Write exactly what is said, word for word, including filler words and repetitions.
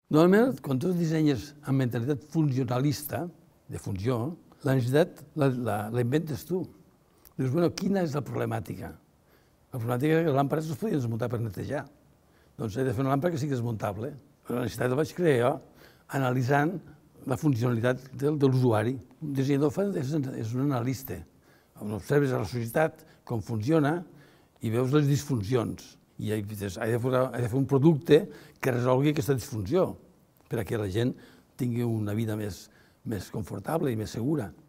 Normalment, quan tu dissenyes amb mentalitat funcionalista, de funció, la necessitat la, la, la inventes tu. Dius, bueno, quina és la problemàtica? La problemàtica és que les làmpades no es podien desmuntar per netejar. Doncs he de fer una làmpada que sigui desmuntable. La necessitat la vaig crear jo, analitzant la funcionalitat del, de l'usuari. Un dissenyador fa, és, és un analista. Observes a la societat com funciona i veus les disfuncions. I he de, he de fer un producte que resolgui aquesta disfunció, perquè la gent tingui una vida més, més confortable i més segura.